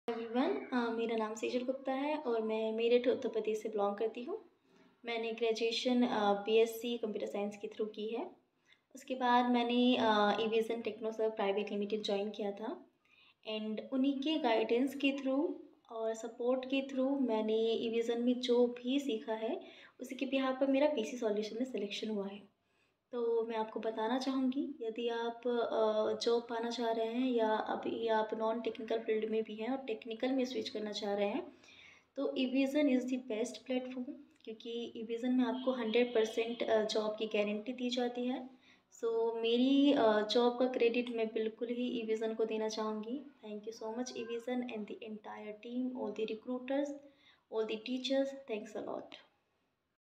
Everyone, मेरा नाम सेजल गुप्ता है और मैं मेरठ उत्तर प्रदेश से बिलोंग करती हूँ। मैंने ग्रेजुएशन बीएससी कंप्यूटर साइंस के थ्रू की है। उसके बाद मैंने Aviation Technoserve Private Limited join किया था एंड उन्हीं के गाइडेंस के थ्रू और सपोर्ट के थ्रू मैंने एविएशन में जो भी सीखा है उसी के बिहाफ पर मेरा पीसी सॉल्यूशन में सिलेक्शन हुआ है। तो मैं आपको बताना चाहूँगी, यदि आप जॉब पाना चाह रहे हैं या अभी आप नॉन टेक्निकल फील्ड में भी हैं और टेक्निकल में स्विच करना चाह रहे हैं, तो aviation is the best platform, क्योंकि एविएशन में आपको 100% जॉब की गारंटी दी जाती है। सो मेरी जॉब का क्रेडिट मैं बिल्कुल ही एविएशन को देना चाहूँगी। Thank you so much aviation and the entire team, all the recruiters, all the teachers, thanks a lot.